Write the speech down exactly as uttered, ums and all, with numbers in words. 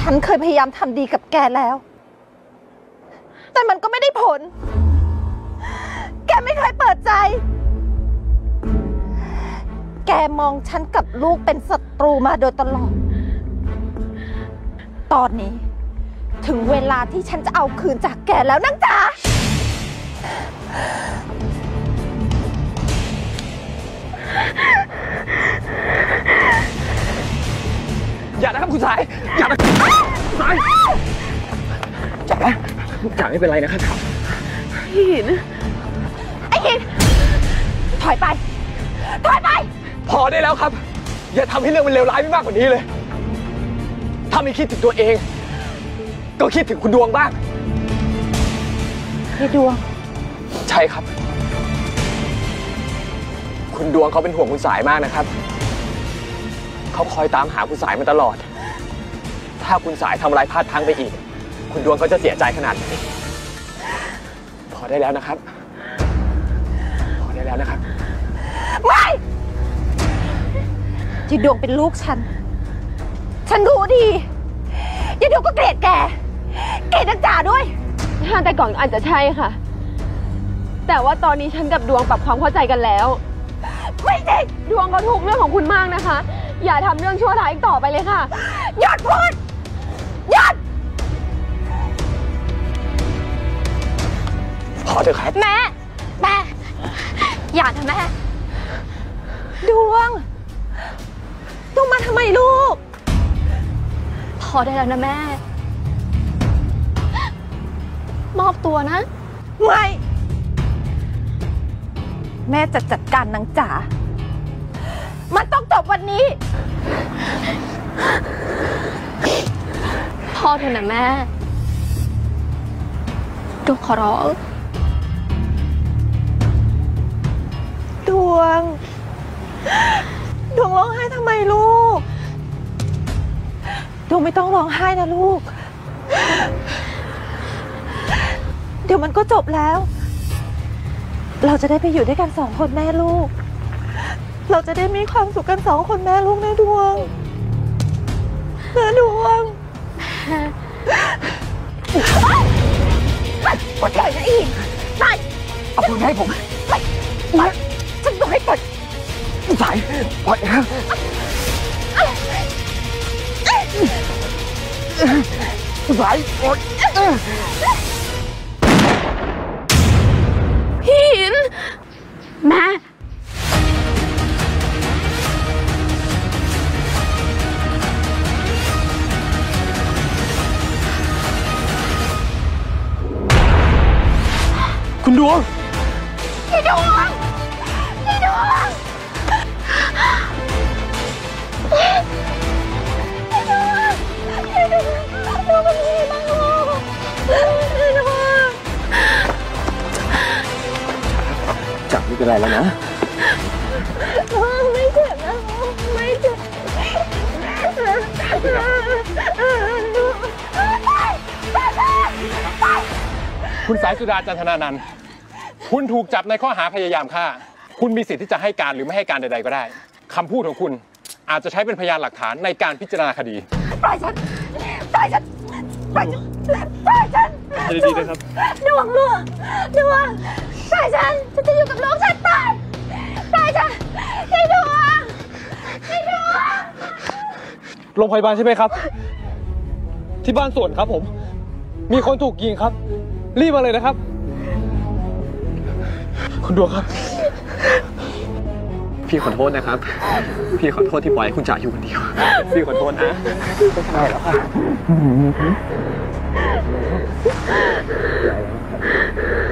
ฉันเคยพยายามทำดีกับแกแล้วแต่มันก็ไม่ได้ผลแกไม่เคยเปิดใจแกมองฉันกับลูกเป็นศัตรูมาโดยตลอดตอนนี้ถึงเวลาที่ฉันจะเอาคืนจากแกแล้วนางจ๋าอย่านะครับคุณสายอย่านะสายจ๋าจ๋าไม่เป็นไรนะครับหินไอ้หินถอยไปถอยไปพอได้แล้วครับอย่าทำให้เรื่องมันเลวร้ายไม่มากกว่านี้เลยถ้าไม่คิดถึงตัวเองก็คิดถึงคุณดวงบ้างพี่ดวงใช่ครับคุณดวงเขาเป็นห่วงคุณสายมากนะครับเขาคอยตามหาคุณสายมาตลอดถ้าคุณสายทำอะไรพลาดพลั้งไปอีกคุณดวงเขาจะเสียใจขนาดไหนพอได้แล้วนะครับพอได้แล้วนะครับไม่จีดวงเป็นลูกฉันฉันรู้ดีจีดวงก็เกลียดแกเกลียดนางจ๋าด้วยแต่ก่อนอาจจะใช่ค่ะแต่ว่าตอนนี้ฉันกับดวงปรับความเข้าใจกันแล้วไม่จริงดวงก็ทุกเรื่องของคุณมากนะคะอย่าทำเรื่องชั่วร้ายอีกต่อไปเลยค่ะหยุดพูดหยุดพอเถอะครับแม่แม่อย่านะแม่ดวงดวงมาทำไมลูกพอได้แล้วนะแม่มอบตัวนะไม่แม่จะจัดการนางจ๋ามันต้องจบวันนี้พ่อเถอะนะแม่ดวงขอร้องดวงดวงร้องไห้ทำไมลูกดวงไม่ต้องร้องไห้นะลูกเดี๋ยวมันก็จบแล้วเราจะได้ไปอยู่ด้วยกันสองคนแม่ลูกเราจะได้มีความสุขกันสองคนแม่ลูกนะดวงนะดวงปล่อยเลยนะอีกไปเอาปืนให้ผมไปไปฉันบอกให้ปล่อยสายปล่อยครับสายปล่อยพี่หินแม่คุณดวงพี่ดวงพี่ดวงพี่ดวงพี่ดวงดวงเป็นยังไงบ้างลูกพี่ดวงจับไม่เป็นไรแล้วนะไม่เจ็บนะไม่เจ็บคุณสายสุดาจันทนานันท์คุณถูกจับในข้อหาพยายามฆ่าคุณมีสิทธิ์ที่จะให้การหรือไม่ให้การใดๆก็ได้คำพูดของคุณอาจจะใช้เป็นพยานหลักฐานในการพิจารณาคดีปล่อยฉันปล่อยฉันปล่อยฉันปล่อยฉันดีๆนะครับดวงลูกดวงปล่อยฉันฉันจะอยู่กับลูกฉันตายปล่อยฉันไอ้ดวงไอ้ดวงโรงพยาบาลใช่ไหมครับที่บ้านสวนครับผมมีคนถูกยิงครับรีบมาเลยนะครับคุณดวงครับพี่ขอโทษนะครับพี่ขอโทษที่ปล่อยให้คุณจ๋าอยู่คนเดียวพี่ขอโทษนะไม่เป็นไรหรอกค่ะ